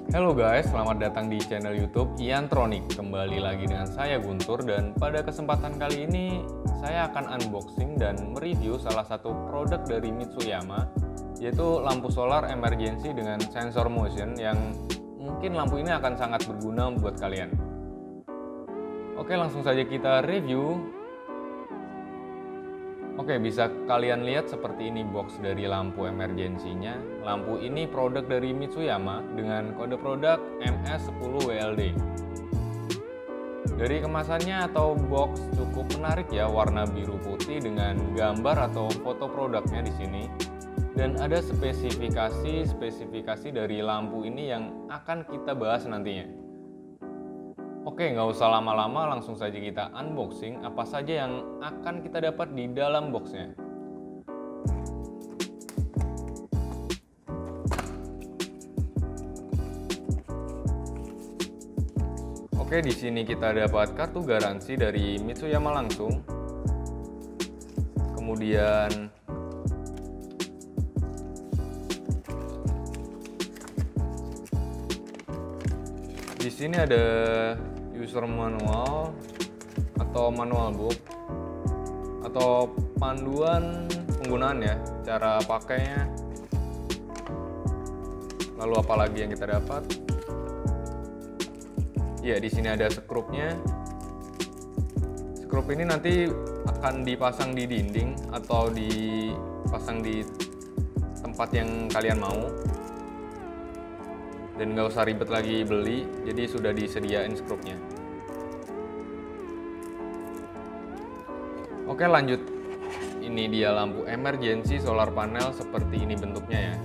Halo guys, selamat datang di channel YouTube Iantronic. Kembali lagi dengan saya Guntur, dan pada kesempatan kali ini saya akan unboxing dan mereview salah satu produk dari Mitsuyama, yaitu lampu solar emergency dengan sensor motion yang mungkin lampu ini akan sangat berguna buat kalian. Oke, langsung saja kita review. Oke, bisa kalian lihat seperti ini box dari lampu emergensinya. Lampu ini produk dari Mitsuyama dengan kode produk MS10WLD. Dari kemasannya atau box cukup menarik ya, warna biru putih dengan gambar atau foto produknya di sini. Dan ada spesifikasi dari lampu ini yang akan kita bahas nantinya. Oke, nggak usah lama-lama, langsung saja kita unboxing apa saja yang akan kita dapat di dalam boxnya. Oke, di sini kita dapat kartu garansi dari Mitsuyama langsung. Kemudian di sini ada user manual atau manual book atau panduan penggunaan ya, cara pakainya. Lalu apalagi yang kita dapat? Ya, di sini ada skrupnya. Skrup ini nanti akan dipasang di dinding atau dipasang di tempat yang kalian mau. Dan nggak usah ribet lagi beli, jadi sudah disediain skrupnya. Oke, lanjut. Ini dia lampu emergency solar panel, seperti ini bentuknya ya.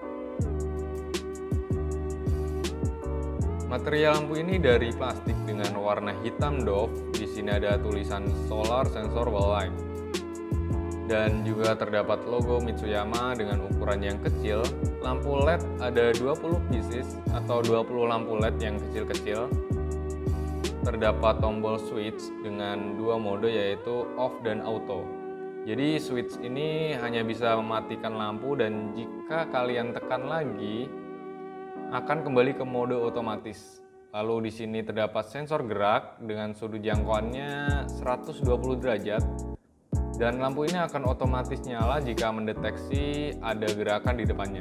Material lampu ini dari plastik dengan warna hitam doff. Di sini ada tulisan solar sensor wall lamp. Dan juga terdapat logo Mitsuyama dengan ukuran yang kecil. Lampu LED ada 20 pieces atau 20 lampu LED yang kecil-kecil. Terdapat tombol switch dengan dua mode, yaitu off dan auto. Jadi switch ini hanya bisa mematikan lampu, dan jika kalian tekan lagi akan kembali ke mode otomatis. Lalu di sini terdapat sensor gerak dengan sudut jangkauannya 120 derajat. Dan lampu ini akan otomatis nyala jika mendeteksi ada gerakan di depannya.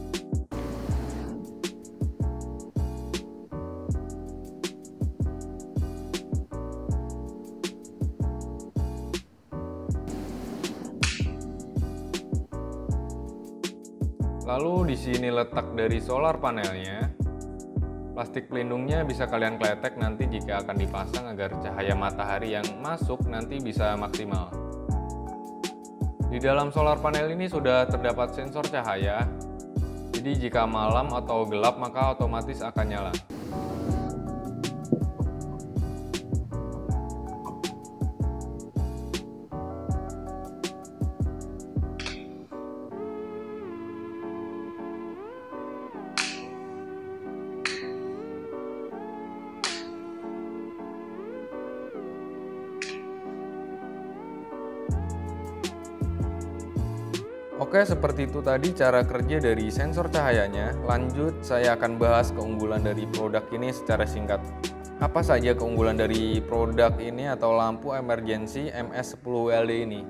Lalu di sini letak dari solar panelnya. Plastik pelindungnya bisa kalian kletek nanti jika akan dipasang agar cahaya matahari yang masuk nanti bisa maksimal. Di dalam solar panel ini sudah terdapat sensor cahaya, jadi jika malam atau gelap maka otomatis akan nyala. Oke, seperti itu tadi cara kerja dari sensor cahayanya. Lanjut, saya akan bahas keunggulan dari produk ini secara singkat. Apa saja keunggulan dari produk ini atau lampu emergency MS10WLD ini?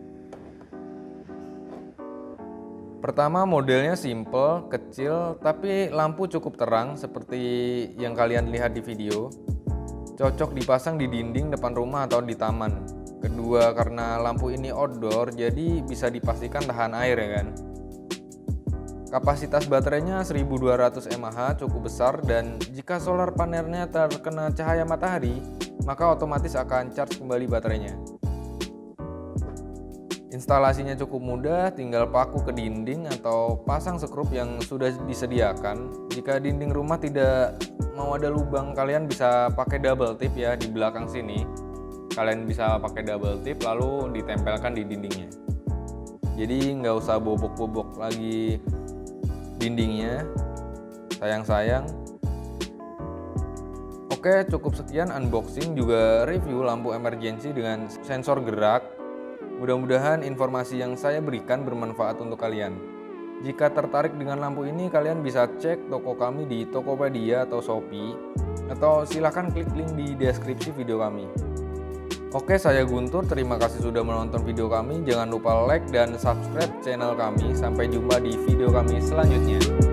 Pertama, modelnya simple, kecil, tapi lampu cukup terang seperti yang kalian lihat di video. Cocok dipasang di dinding depan rumah atau di taman. Kedua, karena lampu ini outdoor, jadi bisa dipastikan tahan air ya kan. Kapasitas baterainya 1200 mAh, cukup besar, dan jika solar panelnya terkena cahaya matahari, maka otomatis akan charge kembali baterainya. Instalasinya cukup mudah, tinggal paku ke dinding atau pasang skrup yang sudah disediakan. Jika dinding rumah tidak mau ada lubang, kalian bisa pakai double tip ya di belakang sini. Kalian bisa pakai double tip lalu ditempelkan di dindingnya. Jadi nggak usah bobok-bobok lagi dindingnya, sayang-sayang. Oke, cukup sekian unboxing juga review lampu emergency dengan sensor gerak. Mudah-mudahan informasi yang saya berikan bermanfaat untuk kalian. Jika tertarik dengan lampu ini, kalian bisa cek toko kami di Tokopedia atau Shopee, atau silahkan klik link di deskripsi video kami. Oke, saya Guntur, terima kasih sudah menonton video kami. Jangan lupa like dan subscribe channel kami. Sampai jumpa di video kami selanjutnya.